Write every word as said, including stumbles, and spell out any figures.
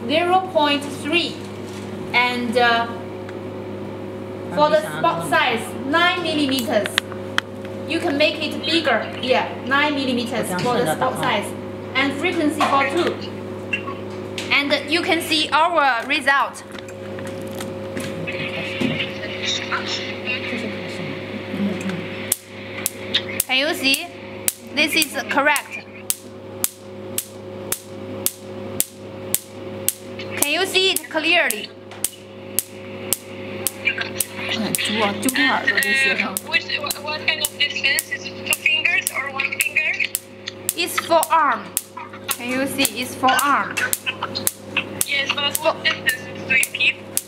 zero point three, and uh, for the spot size nine millimeters. You can make it bigger. Yeah, nine millimeters for the spot size, and frequency for two. And you can see our result. Can you see? This is correct. Can you see it clearly? Uh, which, what kind of distance? Is it two fingers or one finger? It's forearm. Can you see? It's forearm. Yes, but what distance do you keep?